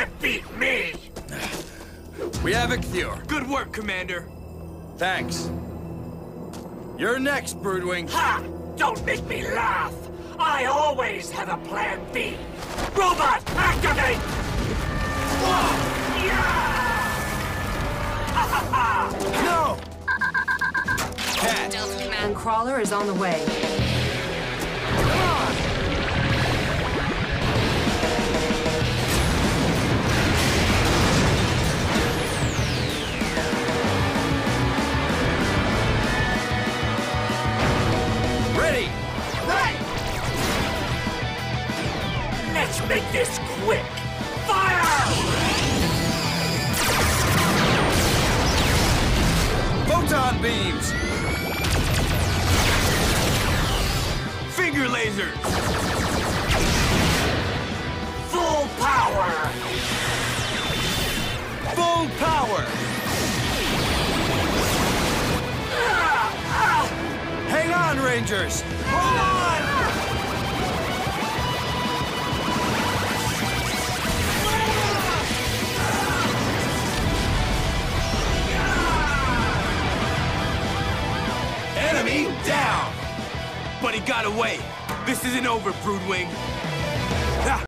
can't beat me! We have a cure. Good work, Commander. Thanks. You're next, Broodwing. Ha! Don't make me laugh! I always have a plan B! Robot, activate! No! Cat! Stealth command crawler is on the way. Come on! Ready! Right! Let's make this quick! Fire! Photon beams! Finger lasers! Full power! Full power! Hang on, Rangers! Hold on! Enemy down! But he got away. This isn't over, Broodwing.